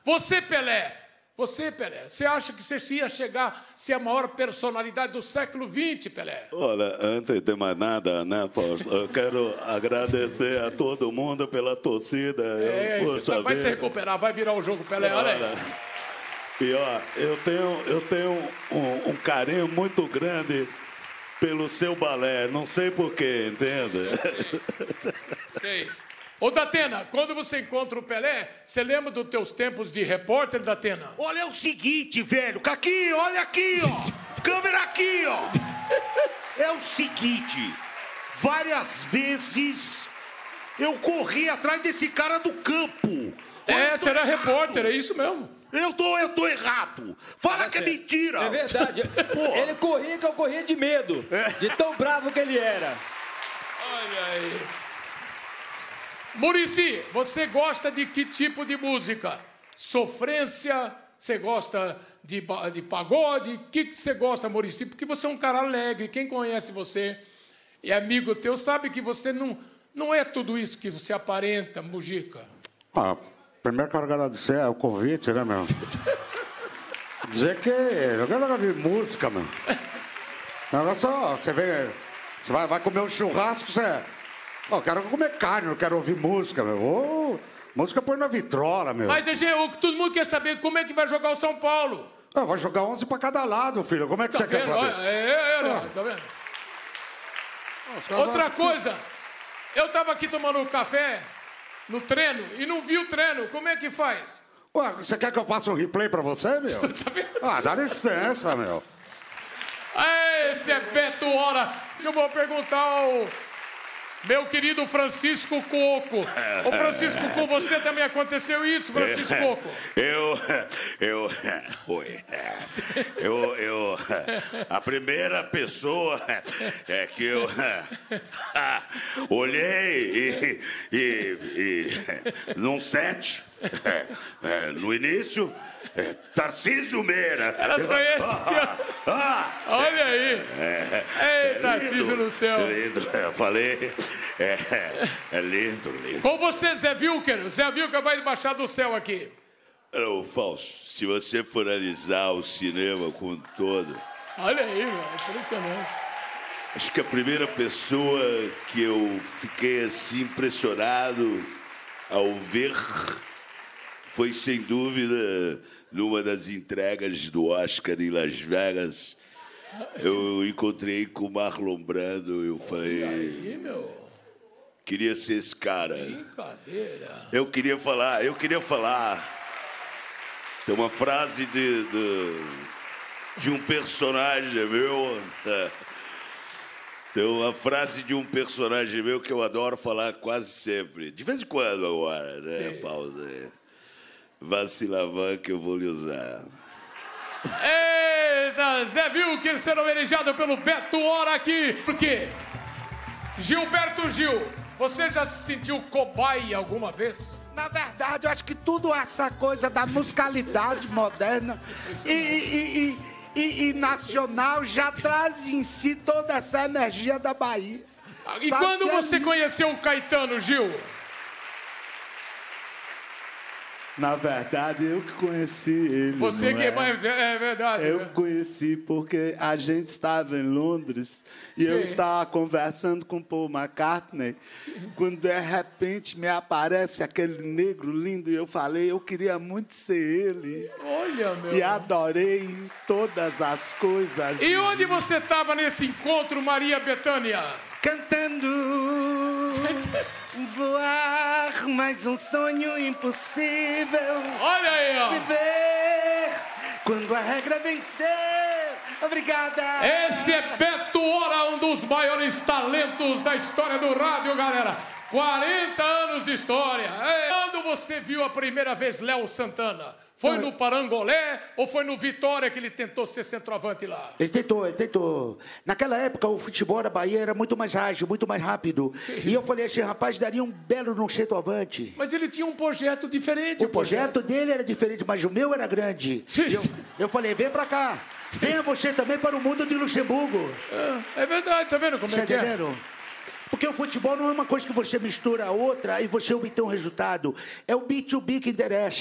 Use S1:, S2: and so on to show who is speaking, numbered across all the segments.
S1: Você, Pelé, você acha que você ia chegar a ser a maior personalidade do século XX, Pelé?
S2: Olha, antes de mais nada, né, Fausto, eu quero agradecer a todo mundo pela torcida.
S1: Vai se recuperar, vai virar o jogo, Pelé, olha aí.
S2: E, ó, eu tenho um carinho muito grande pelo seu balé, não sei porquê, entende?
S1: Sei. Ô, Datena, quando você encontra o Pelé, você lembra dos teus tempos de repórter, Datena?
S3: Olha, é o seguinte, velho. Aqui, olha aqui, ó. Câmera aqui, ó. É o seguinte. Várias vezes eu corri atrás desse cara do campo.
S1: Você era repórter, é isso mesmo.
S3: Eu tô errado. Fala que é mentira.
S4: É verdade. Ele corria que eu corria de medo. De tão bravo que ele era.
S1: Olha aí. Muricy, você gosta de que tipo de música? Sofrência? Você gosta de pagode? O que você gosta, Muricy? Porque você é um cara alegre. Quem conhece você e é amigo teu sabe que você não é tudo isso que você aparenta, Mujica.
S5: Primeiro quero agradecer o convite, né, meu? Dizer que eu quero ouvir música, meu. Não só, você vai comer um churrasco, você... Eu quero comer carne, eu quero ouvir música, meu. Música põe na vitrola, meu.
S1: Mas, EG, todo mundo quer saber como é que vai jogar o São Paulo.
S5: Vai jogar 11 pra cada lado, filho. Como é que você quer saber?
S1: Tá vendo? Outra coisa, eu tava aqui tomando café no treino e não vi o treino. Como é que faz?
S5: Ué, você quer que eu passe um replay pra você, meu?
S1: Tá vendo?
S5: Dá licença, meu.
S1: Esse é Beto Hora. Eu vou perguntar ao... meu querido Francisco Coco. Ô, Francisco, com você também aconteceu isso, Francisco Coco?
S2: A primeira pessoa que eu olhei e num set, no início, Tarcísio Meira.
S1: Elas conhecem? Olha aí. Ei, Tarcísio no céu.
S2: Lindo, eu falei. É lindo.
S1: Com você, Zé Vilker. Zé Vilker vai baixar do céu aqui.
S2: Ô, Fausto, se você for analisar o cinema como um todo...
S1: Olha aí, velho, impressionante.
S2: Acho que a primeira pessoa que eu fiquei assim impressionado ao ver foi, sem dúvida, numa das entregas do Oscar em Las Vegas. Eu encontrei com o Marlon Brando, eu falei...
S1: aí, meu...
S2: queria ser esse cara.
S1: Brincadeira.
S2: Eu queria falar. Tem uma frase de um personagem meu. Tem uma frase de um personagem meu que eu adoro falar quase sempre. De vez em quando agora, né, Fausto? Vacilavan que eu vou lhe usar.
S1: Eita, Zé Vilker sendo homenageado pelo Beto Hora aqui. Por quê? Gilberto Gil, você já se sentiu cobaia alguma vez?
S3: Na verdade, eu acho que tudo essa coisa da musicalidade moderna e nacional já traz em si toda essa energia da Bahia.
S1: E sabe quando você conheceu o Caetano, Gil?
S6: Na verdade, eu que conheci ele.
S1: Você que é verdade.
S6: Eu conheci porque a gente estava em Londres e eu estava conversando com Paul McCartney. Quando de repente me aparece aquele negro lindo e eu falei, eu queria muito ser ele.
S1: Olha, meu.
S6: E adorei todas as coisas.
S1: E onde você estava nesse encontro, Maria Bethânia?
S3: Cantando. Voar, mais um sonho impossível.
S1: Olha aí, ó.
S3: Viver quando a regra vencer. Obrigada.
S1: Esse é Beto Hora, um dos maiores talentos da história do rádio, galera. 40 anos de história. Quando você viu a primeira vez Léo Santana? Foi no Parangolé ou foi no Vitória que ele tentou ser centroavante lá?
S3: Ele tentou. Naquela época, o futebol da Bahia era muito mais ágil, muito mais rápido. E eu falei, esse rapaz daria um belo no centroavante.
S1: Mas ele tinha um projeto diferente.
S3: O projeto dele era diferente, mas o meu era grande. Eu falei, vem pra cá. Venha você também para o mundo de Luxemburgo.
S1: É verdade, tá vendo como é que é?
S3: Porque o futebol não é uma coisa que você mistura a outra e você obtém um resultado. É o B2B que interessa.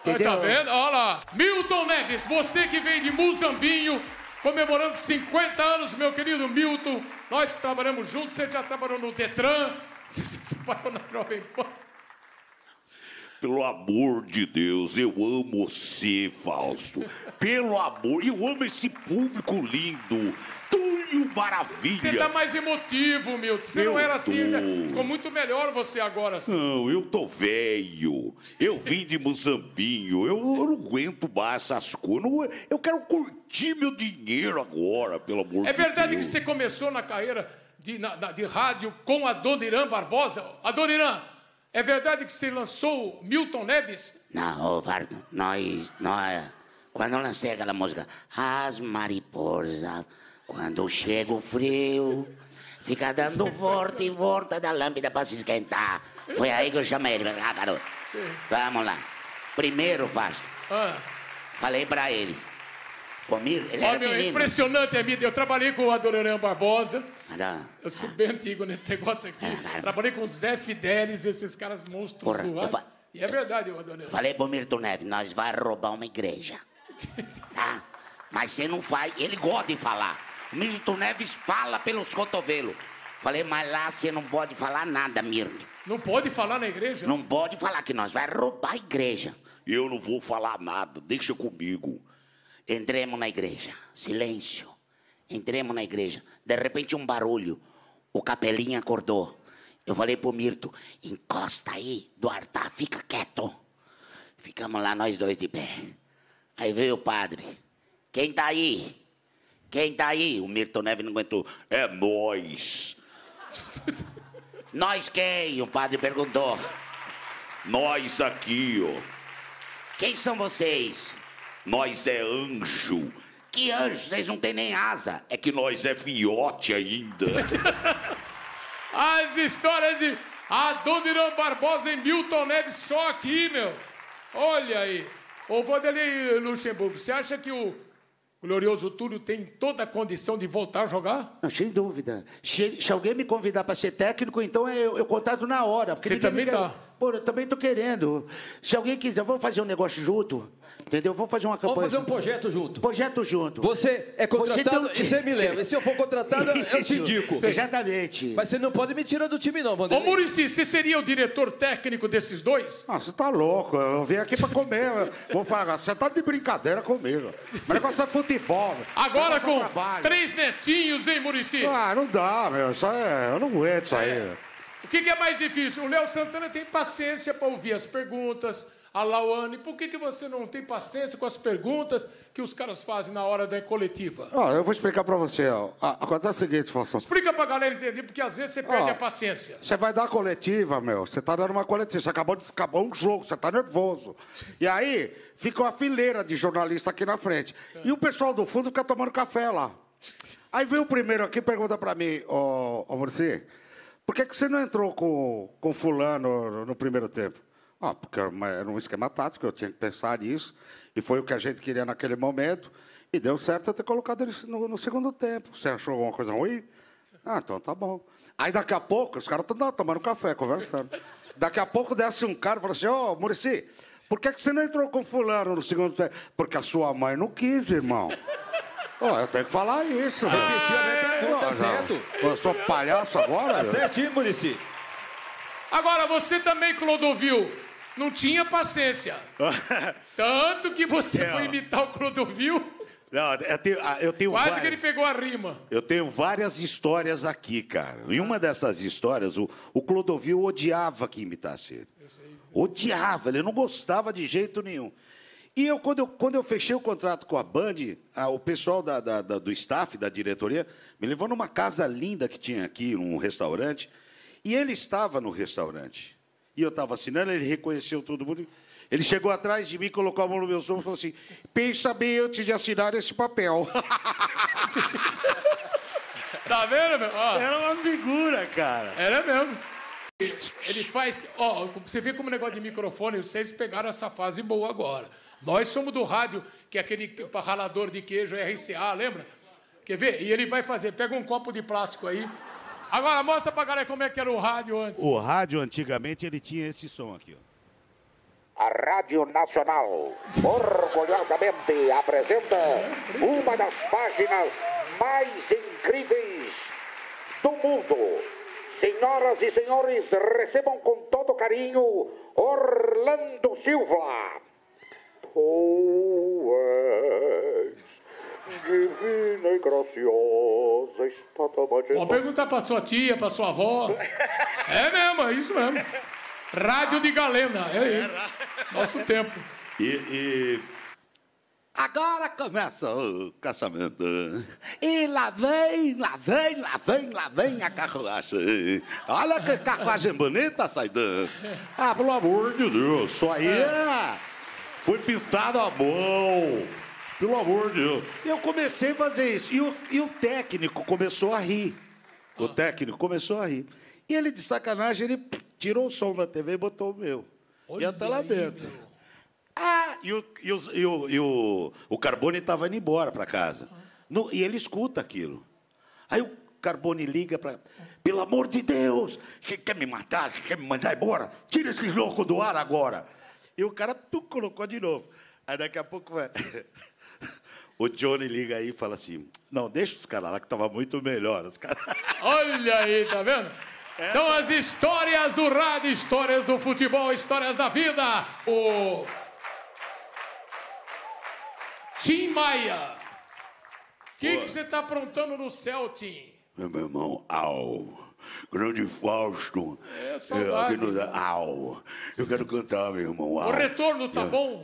S1: Tá vendo? Olha lá. Milton Neves, você que veio de Muzambinho, comemorando 50 anos, meu querido Milton. Nós que trabalhamos juntos, você já trabalhou no Detran, você trabalhou na Jovem Pan.
S3: Pelo amor de Deus, eu amo você, Fausto. Pelo amor, eu amo esse público lindo. Túlio Maravilha.
S1: Você tá mais emotivo, Milton. Você não era assim, ficou muito melhor você agora. Assim.
S3: Não, eu tô velho. Eu vim de Muzambinho. Eu não aguento mais essas coisas. Eu quero curtir meu dinheiro agora, pelo amor de Deus.
S1: É verdade que você começou na carreira de rádio com a Dona Irã Barbosa? A Dona Irã, é verdade que você lançou Milton Neves?
S7: Não, Vardo, nós... Quando eu lancei aquela música, as mariposas, quando chega o frio, fica dando volta e volta da lâmpada pra se esquentar. Foi aí que eu chamei ele. Ah, garoto, vamos lá. Primeiro, Fausto, falei pra ele. Comigo, ele era menino.
S1: Impressionante, eu trabalhei com o Adoniran Barbosa. Eu sou bem antigo nesse negócio aqui. Trabalhei com o Zé Fidelis, esses caras monstros do rádio. E é verdade, o Adoniran.
S7: Falei pro Milton Neves, nós vai roubar uma igreja. Tá? Mas você não faz, ele gosta de falar. O Milton Neves fala pelos cotovelos. Falei, mas lá você não pode falar nada, Milton.
S1: Não pode falar na igreja?
S7: Não pode falar que nós vai roubar a igreja.
S3: Eu não vou falar nada, deixa comigo.
S7: Entremos na igreja, silêncio. Entremos na igreja, de repente um barulho. O capelinha acordou. Eu falei pro Mirto, encosta aí, Duartá, fica quieto. Ficamos lá nós dois de pé. Aí veio o padre. Quem tá aí? Quem tá aí? O Milton Neves não aguentou.
S3: É nós.
S7: Nós quem? O padre perguntou.
S3: Nós aqui, ó.
S7: Quem são vocês?
S3: Nós é anjo.
S7: Que anjo? Vocês não têm nem asa.
S3: É que nós é fiote ainda.
S1: As histórias de Adoniran Barbosa e Milton Neves só aqui, meu. Olha aí. Ô, Vanderlei Luxemburgo, você acha que o glorioso Túlio tem toda a condição de voltar a jogar?
S5: Não, sem dúvida. Se alguém me convidar para ser técnico, então eu contrato na hora.
S1: Você também tá?
S5: Pô, eu também tô querendo. Se alguém quiser, vamos fazer um negócio junto. Entendeu? Vamos fazer uma campanha.
S4: Vamos fazer um projeto junto.
S5: Projeto junto.
S4: Você é contratado e você me leva. E se eu for contratado, eu te indico.
S5: Exatamente.
S4: Mas você não pode me tirar do time, não,
S1: Ô,
S4: Vanderlei.
S1: Muricy, você seria o diretor técnico desses dois?
S5: Ah, você tá louco. Eu vim aqui pra comer. Vou falar, você tá de brincadeira comigo. O negócio é futebol.
S1: Agora com
S5: trabalho.
S1: 3 netinhos, hein, Muricy?
S5: Ah, não dá, meu. Eu não aguento isso aí.
S1: O que é mais difícil? O Léo Santana tem paciência para ouvir as perguntas. A Lauane, por que você não tem paciência com as perguntas que os caras fazem na hora da coletiva?
S5: Eu vou explicar pra você. Acontece o seguinte, Faustão.
S1: Explica pra galera entender, porque às vezes você perde a paciência.
S5: Você vai dar coletiva, meu. Você tá dando uma coletiva. Você acabou de acabar um jogo, você tá nervoso. E aí, fica uma fileira de jornalistas aqui na frente. E o pessoal do fundo fica tomando café lá. Aí vem o primeiro aqui e pergunta pra mim, ô Muricy, por que você não entrou com fulano no primeiro tempo? Porque era um esquema tático, eu tinha que pensar nisso. E foi o que a gente queria naquele momento. E deu certo eu ter colocado ele no segundo tempo. Você achou alguma coisa ruim? Então tá bom. Aí daqui a pouco, os caras estão tomando café, conversando. Daqui a pouco desce um cara e fala assim, ô, Muricy, por que você não entrou com fulano no segundo tempo? Porque a sua mãe não quis, irmão. Eu tenho que falar isso, velho.
S4: Tá certo.
S5: Eu sou palhaço agora?
S4: Tá certinho, Muricy.
S1: Agora, você também, Clodovil, não tinha paciência. Tanto que você foi imitar o Clodovil.
S3: Não, eu tenho
S1: Quase que ele pegou a rima.
S3: Eu tenho várias histórias aqui, cara. E uma dessas histórias, o Clodovil odiava que imitasse ele. Odiava, ele não gostava de jeito nenhum. E quando eu fechei o contrato com a Band, o pessoal do staff, da diretoria, me levou numa casa linda que tinha aqui, num restaurante. E ele estava no restaurante. E eu estava assinando, ele reconheceu todo mundo. Ele chegou atrás de mim, colocou a mão no meu ombro e falou assim, pensa bem antes de assinar esse papel.
S1: Tá vendo, meu?
S3: Era uma figura, cara.
S1: Era mesmo. Ele faz... você vê como negócio de microfone, vocês pegaram essa fase boa agora. Nós somos do rádio, que é aquele ralador de queijo RCA, lembra? Quer ver? E ele vai fazer, pega um copo de plástico aí. Agora mostra pra galera como é que era o rádio antes.
S3: O rádio, antigamente, ele tinha esse som aqui, ó. a Rádio Nacional orgulhosamente apresenta uma das páginas mais incríveis do mundo. Senhoras e senhores, recebam com todo carinho Orlando Silva. Tu és divina e graciosa, está
S1: Pode perguntar pra sua tia, pra sua avó. É mesmo, é isso mesmo. Rádio de Galena, é aí. Nosso tempo.
S3: Agora começa o casamento. E lá vem a carruagem. Olha que carruagem bonita, Saidã.
S5: Ah, pelo amor de Deus, isso aí foi pintado à mão. Pelo amor de Deus.
S3: Eu comecei a fazer isso. E o técnico começou a rir. O técnico começou a rir. E ele, de sacanagem, ele tirou o som da TV e botou o meu.
S1: Olha
S3: e até lá
S1: aí,
S3: dentro.
S1: meu.
S3: O Carbone estava indo embora para casa. E ele escuta aquilo. Aí o Carbone liga para... Pelo amor de Deus, você quer me matar? Você quer me mandar embora? Tira esse louco do ar agora. E o cara colocou de novo. Aí daqui a pouco vai... O Johnny liga aí e fala assim, não, deixa os caras lá que tava muito melhor. Os caras...
S1: Olha aí, tá vendo? São as histórias do rádio, histórias do futebol, histórias da vida. O Tim Maia. O que você tá aprontando no céu, Tim?
S2: Meu irmão, grande Fausto.
S1: Saudade.
S2: Eu quero cantar, meu irmão.
S1: O retorno tá bom?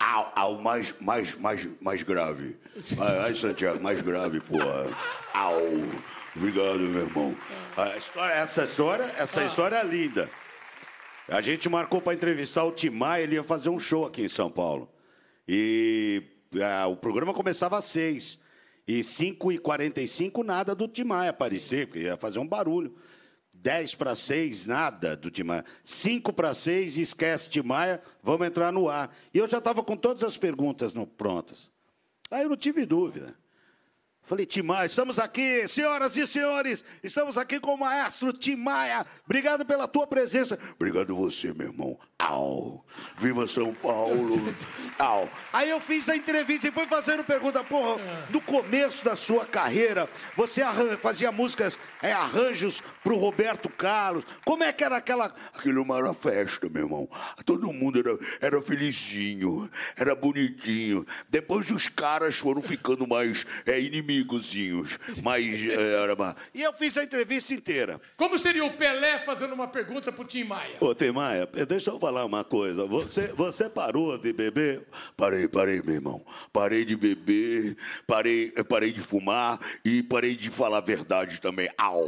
S2: Mais grave. Ai, Santiago, mais grave, porra. Obrigado, meu irmão.
S3: Essa história é linda. A gente marcou para entrevistar o Tim Maia, ele ia fazer um show aqui em São Paulo. E o programa começava às 6. E 5h45, nada do Tim Maia aparecer, porque ia fazer um barulho. 5:50, nada do Tim Maia. 5:06, esquece Tim Maia, vamos entrar no ar. E eu já estava com todas as perguntas prontas. Aí eu não tive dúvida. Falei, Tim Maia, estamos aqui, senhoras e senhores, estamos aqui com o maestro Tim Maia. Obrigado pela tua presença.
S2: Obrigado você, meu irmão. Viva São Paulo.
S3: Aí eu fiz a entrevista e fui fazendo pergunta, porra, no começo da sua carreira, você fazia músicas, arranjos pro Roberto Carlos. Como é que era
S2: Aquilo era festa, meu irmão. Todo mundo era felizinho, era bonitinho. Depois os caras foram ficando mais inimigozinhos.
S3: E eu fiz a entrevista inteira.
S1: Como seria o Pelé fazendo uma pergunta pro Tim Maia?
S2: Ô, Tim Maia, deixa eu falar uma coisa. Você parou de beber? Parei, meu irmão. Parei de beber, parei de fumar e parei de falar a verdade também.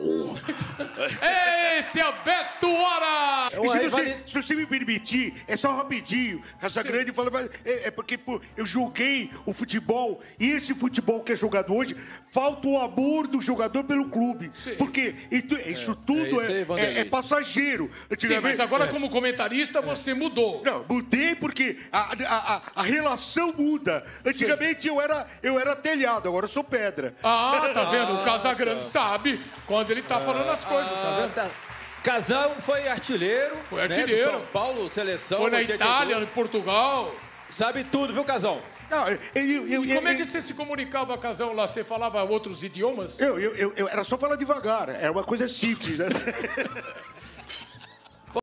S1: Esse é o Beto Hora!
S3: Se você me permitir, é só rapidinho. Casagrande fala, porque eu joguei o futebol e esse futebol que é jogado hoje, falta o amor do jogador pelo clube. Sim. Porque isso tudo é passageiro.
S1: Sim, mas agora como comentarista você mudou.
S3: Não, mudei porque a relação muda. Antigamente eu era telhado, agora eu sou pedra.
S1: Tá vendo? O Casagrande sabe quando ele tá falando as coisas, tá vendo?
S4: Tá. Casão foi artilheiro.
S1: Foi artilheiro.
S4: Né, São Paulo, seleção.
S1: Foi na Itália, em Portugal.
S4: Sabe tudo, viu, Casão?
S1: Não, e como é que você se comunicava, Casão, lá? Você falava outros idiomas?
S3: Eu era só falar devagar. Era uma coisa simples, né?